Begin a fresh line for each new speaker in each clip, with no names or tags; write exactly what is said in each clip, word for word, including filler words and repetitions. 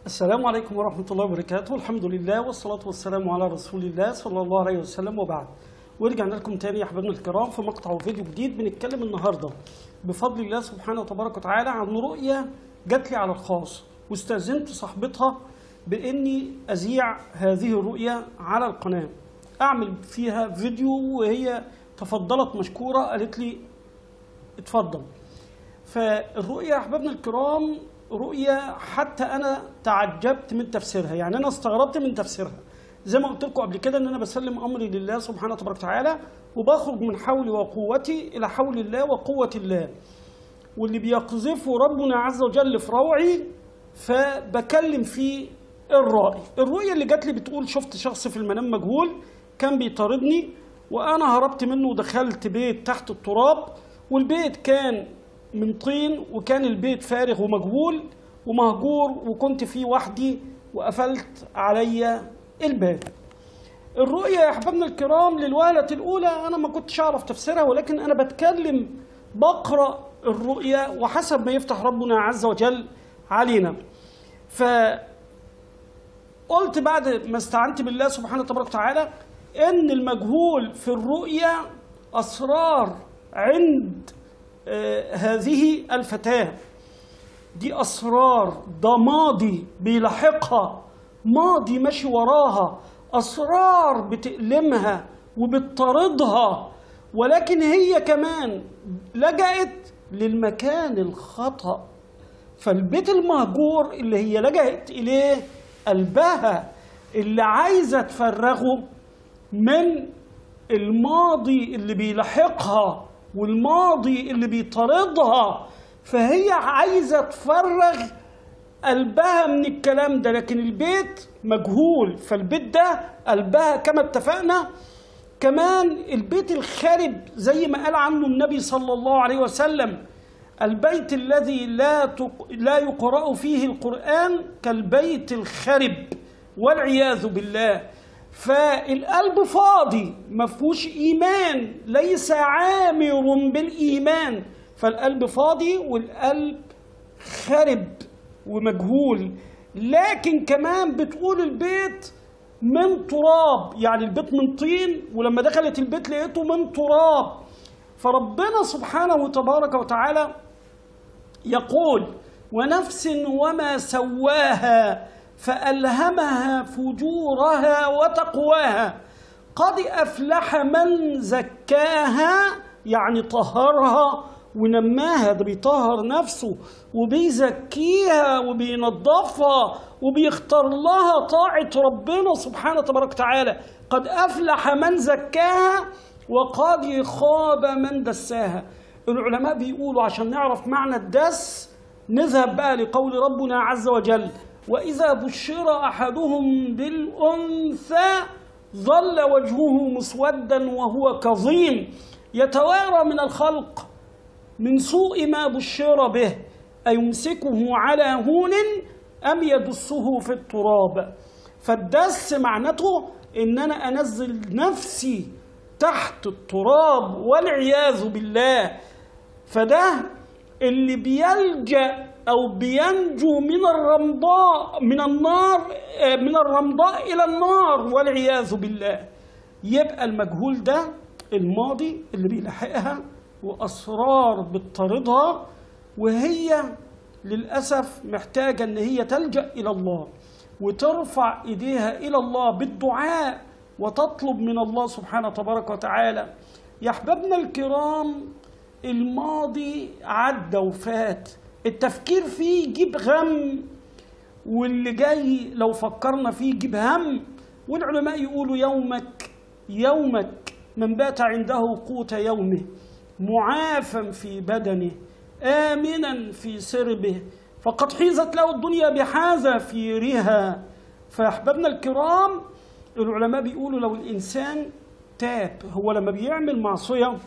السلام عليكم ورحمة الله وبركاته. الحمد لله والصلاة والسلام على رسول الله صلى الله عليه وسلم، وبعد. ورجعنا لكم تاني يا أحبابنا الكرام في مقطع وفيديو جديد. بنتكلم النهاردة بفضل الله سبحانه وتبارك وتعالى عن رؤية جات لي على الخاص، واستأذنت صاحبتها بإني أذيع هذه الرؤية على القناة، أعمل فيها فيديو، وهي تفضلت مشكورة، قالت لي اتفضل. فالرؤية يا أحبابنا الكرام رؤية حتى أنا تعجبت من تفسيرها، يعني أنا استغربت من تفسيرها. زي ما قلت لكم قبل كده إن أنا بسلم أمري لله سبحانه وتبارك وتعالى، وبخرج من حولي وقوتي إلى حول الله وقوة الله، واللي بيقذفه ربنا عز وجل في روعي فبكلم فيه الرائي. الرؤية اللي جات لي بتقول شفت شخص في المنام مجهول كان بيطاردني، وأنا هربت منه ودخلت بيت تحت التراب، والبيت كان من طين، وكان البيت فارغ ومجهول ومهجور، وكنت فيه وحدي وقفلت عليا الباب. الرؤية يا أحبابنا الكرام للوهلة الأولى أنا ما كنتش أعرف تفسيرها، ولكن أنا بتكلم بقرأ الرؤية وحسب ما يفتح ربنا عز وجل علينا. فقلت بعد ما استعنت بالله سبحانه وتبارك وتعالى إن المجهول في الرؤية أسرار عند آه هذه الفتاة، دي أسرار، ده ماضي بيلاحقها، ماضي ماشي وراها، أسرار بتألمها وبتطاردها، ولكن هي كمان لجأت للمكان الخطأ. فالبيت المهجور اللي هي لجأت إليه قلبها اللي عايزة تفرغه من الماضي اللي بيلاحقها والماضي اللي بيطاردها، فهي عايزة تفرغ قلبها من الكلام ده، لكن البيت مجهول. فالبيت ده قلبها كما اتفقنا. كمان البيت الخارب زي ما قال عنه النبي صلى الله عليه وسلم، البيت الذي لا تق... لا يقرأ فيه القرآن كالبيت الخرب والعياذ بالله. فالقلب فاضي ما فيهوش إيمان، ليس عامر بالإيمان، فالقلب فاضي والقلب خرب ومجهول. لكن كمان بتقول البيت من تراب، يعني البيت من طين، ولما دخلت البيت لقيته من تراب. فربنا سبحانه وتبارك وتعالى يقول ونفس وما سواها فألهمها فجورها وتقواها قد أفلح من زكاها، يعني طهرها ونماها، ده بيطهر نفسه وبيزكيها وبينظفها وبيختار لها طاعة ربنا سبحانه وتبارك وتعالى. قد أفلح من زكاها وقد خاب من دساها. العلماء بيقولوا عشان نعرف معنى الدس نذهب بقى لقول ربنا عز وجل وإذا بشر أحدهم بالأنثى ظل وجهه مسودا وهو كظيم يتوارى من الخلق من سوء ما بشر به أيمسكه على هون أم يدسه في التراب. فالدس معناته إن أنا أنزل نفسي تحت التراب والعياذ بالله. فده اللي بيلجأ أو بينجو من الرمضاء من النار من الرمضاء إلى النار والعياذ بالله. يبقى المجهول ده الماضي اللي بيلاحقها وأسرار بتطاردها، وهي للأسف محتاجة إن هي تلجأ إلى الله وترفع إيديها إلى الله بالدعاء وتطلب من الله سبحانه وتبارك وتعالى. يا أحبابنا الكرام الماضي عدى وفات، التفكير فيه يجيب غم، واللي جاي لو فكرنا فيه يجيب هم. والعلماء يقولوا يومك يومك من بات عنده قوت يومه معافا في بدنه آمنا في سربه فقد حيزت له الدنيا بحذافيرها. فأحبابنا الكرام العلماء بيقولوا لو الإنسان تاب، هو لما بيعمل معصية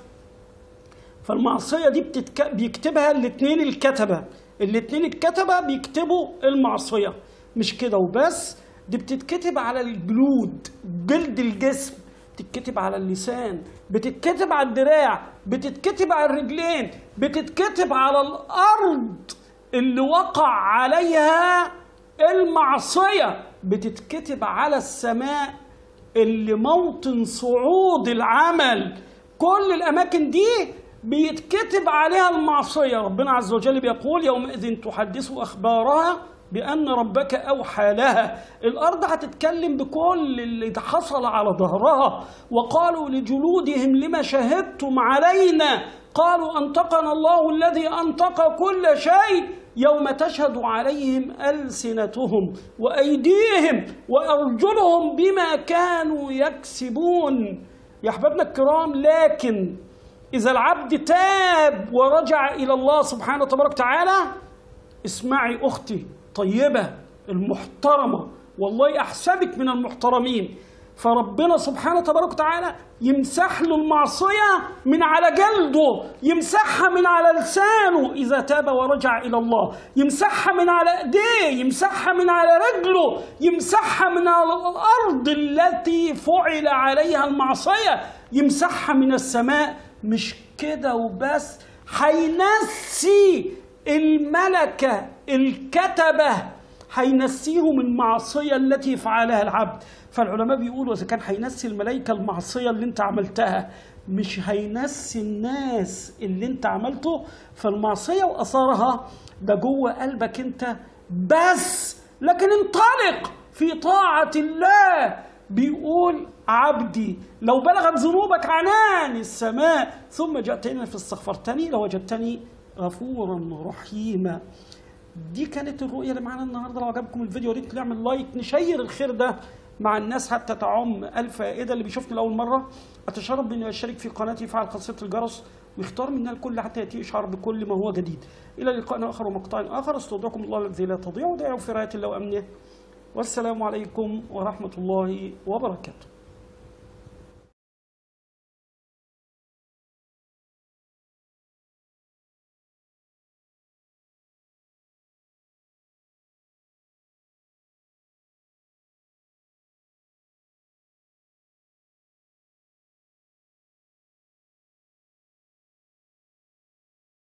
فالمعصية دي بتتك... بيكتبها الاثنين الكتبة، الاثنين الكتبة بيكتبوا المعصية. مش كده وبس، دي بتتكتب على الجلود، جلد الجسم، بتتكتب على اللسان، بتتكتب على الدراع، بتتكتب على الرجلين، بتتكتب على الأرض اللي وقع عليها المعصية بتتكتب على السماء اللي موطن صعود العمل، كل الأماكن دي بيتكتب عليها المعصية. ربنا عز وجل بيقول يومئذ تحدث أخبارها بأن ربك أوحى لها. الأرض هتتكلم بكل اللي حصل على ظهرها. وقالوا لجلودهم لما شهدتم علينا قالوا أنطقنا الله الذي أنطق كل شيء يوم تشهد عليهم ألسنتهم وأيديهم وأرجلهم بما كانوا يكسبون. يا أحبابنا الكرام، لكن إذا العبد تاب ورجع إلى الله سبحانه وتبارك وتعالى، اسمعي أختي طيبة المحترمة، والله أحسبك من المحترمين، فربنا سبحانه وتبارك وتعالى يمسح له المعصية من على جلده، يمسحها من على لسانه إذا تاب ورجع إلى الله، يمسحها من على إيديه، يمسحها من على رجله، يمسحها من على الأرض التي فعل عليها المعصية، يمسحها من السماء. مش كده وبس، هينسي الملكة الكتبة، هينسيهم المعصية التي فعلها العبد. فالعلماء بيقولوا إذا كان هينسي الملائكة المعصية اللي انت عملتها، مش هينسي الناس اللي انت عملته. فالمعصية وأثارها ده جوه قلبك انت بس، لكن انطلق في طاعة الله. بيقول عبدي لو بلغت ذنوبك عنان السماء ثم جئتني فاستغفرتني لوجدتني غفورا رحيما. دي كانت الرؤية اللي معانا النهارده. لو عجبكم الفيديو يا ريت نعمل لايك، نشير الخير ده مع الناس حتى تعم الفائدة. اللي بيشوفني لأول مرة أتشرف بأنه يشترك في قناتي ويفعل خاصية الجرس ويختار منها الكل حتى يأتي إشعار بكل ما هو جديد. إلى لقاء آخر ومقطع آخر، استودعكم الله الذي لا تضيع ودائعوا في رعاية الله وأمنه، والسلام عليكم ورحمة الله وبركاته.